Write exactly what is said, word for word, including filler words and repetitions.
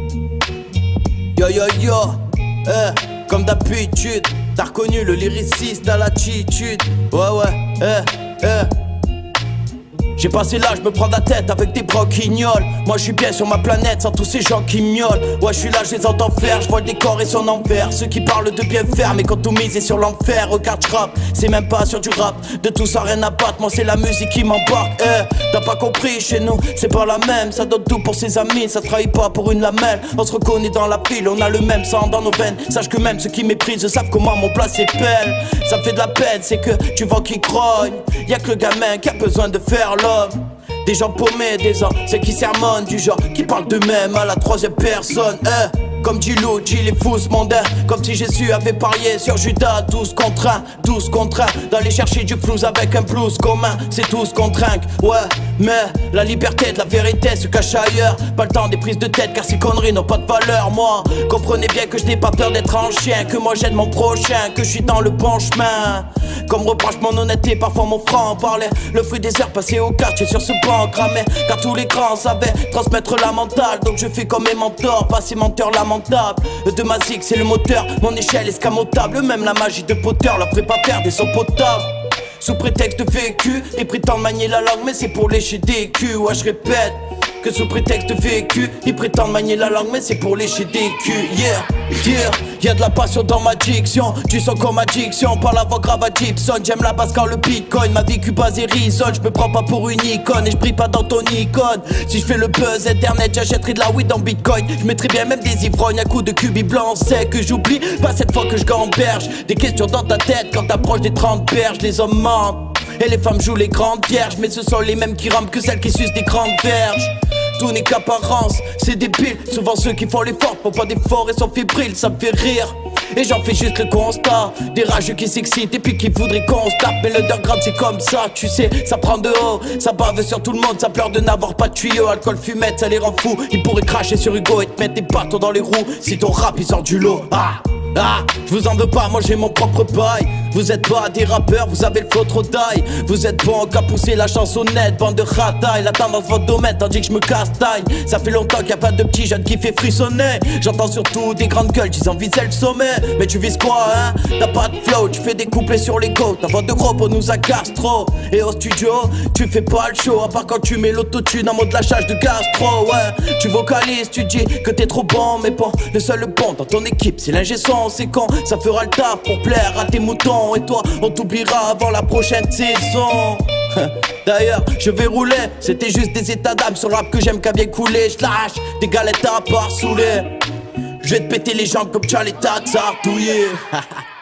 Yo yo yo, eh, comme d'habitude, t'as reconnu le lyriciste à l'attitude. Ouais ouais, eh, eh. J'ai passé l'âge, me prendre la tête avec des broquignoles. Moi je suis bien sur ma planète sans tous ces gens qui miaulent. Ouais je suis là, je les entends faire, je vois le décor et son envers. Ceux qui parlent de bien faire, mais quand tout mise est sur l'enfer. Regarde je rappe, c'est même pas sur du rap. De tout ça rien à battre, moi c'est la musique qui m'embarque. Eh, t'as pas compris, chez nous c'est pas la même. Ça donne tout pour ses amis, ça trahit pas pour une lamelle. On se reconnaît dans la pile, on a le même sang dans nos veines. Sache que même ceux qui méprisent savent comment mon place est belle. Ça me fait de la peine, c'est que tu vois qui grogne. Y'a que le gamin qui a besoin de faire l'homme. Des gens paumés, des gens, c'est qui sermonnent du genre, qui parlent d'eux-mêmes à la troisième personne. Eh, comme Gilou, Gilles est fou ce mondain. Comme si Jésus avait parié sur Judas. Douze contre un, douze contre un. D'aller chercher du flouze avec un blues commun. C'est tout ce qu'on trinque, ouais. Mais la liberté de la vérité se cache ailleurs. Pas le temps des prises de tête car ces conneries n'ont pas de valeur. Moi, comprenez bien que je n'ai pas peur d'être un chien. Que moi j'aide mon prochain, que je suis dans le bon chemin. Comme reproche mon honnêteté, parfois mon franc parlait. Le fruit des heures passées au quartier sur ce banc cramé. Car tous les grands savaient transmettre la mentale. Donc je fais comme mes mentors, pas ces menteurs lamentable. De ma zig c'est le moteur, mon échelle escamotable. Même la magie de Potter la ferait pas perdre des sons potables. Sous prétexte de vécu, ils prétendent manier la langue mais c'est pour lécher des culs. Ouais je répète que sous prétexte de vécu, ils prétendent manier la langue mais c'est pour lécher des culs. Yeah, yeah, y'a de la passion dans ma diction. Tu sens comme addiction, par la voix grave à Gibson. J'aime la basse quand le bitcoin, ma vie cubase et risonne. Je me prends pas pour une icône et je brille pas dans ton icône. Si je fais le buzz internet, j'achèterai de la weed en bitcoin. Je mettrai bien même des ivrognes à coups de cubi blanc. C'est que j'oublie pas cette fois que je gamberge. Des questions dans ta tête quand t'approches des trente berges. Les hommes mentent et les femmes jouent les grandes vierges. Mais ce sont les mêmes qui rampent que celles qui sucent des grandes verges. Tout n'est qu'apparence, c'est débile. Souvent ceux qui font l'effort font pas d'effort et sont fébriles, ça me fait rire. Et j'en fais juste le constat. Des rageux qui s'excitent et puis qui voudraient qu'on se tape. Mais l'underground c'est comme ça, tu sais, ça prend de haut. Ça bave sur tout le monde, ça pleure de n'avoir pas de tuyau. Alcool, fumette, ça les rend fous. Ils pourraient cracher sur Hugo et te mettre des bâtons dans les roues si ton rap il sort du lot. Ah, ah, je vous en veux pas, moi j'ai mon propre bail. Vous êtes pas des rappeurs, vous avez le flow trop d'ail. Vous êtes bon qu'à pousser la chansonnette, bande de ratailles. La tendance votre domaine, tandis que je me castaille. Ça fait longtemps qu'il y a pas de petits jeunes qui fait frissonner. J'entends surtout des grandes gueules disant viser le sommet. Mais tu vises quoi hein? T'as pas de flow, tu fais des couplets sur les côtes. Ta voix de gros pour nous agace trop. Et au studio, tu fais pas le show. À part quand tu mets l'autotune en mode lâchage de gastro. Ouais, tu vocalises, tu dis que t'es trop bon. Mais bon, le seul bon dans ton équipe c'est l'ingé son. C'est con, ça fera le taf pour plaire à tes moutons. Et toi, on t'oubliera avant la prochaine saison. D'ailleurs, je vais rouler. C'était juste des états d'âme sur le rap que j'aime qu'à bien couler. Je lâche des galettes à part saouler. Je vais te péter les jambes comme Charlie Tax, ardouillé.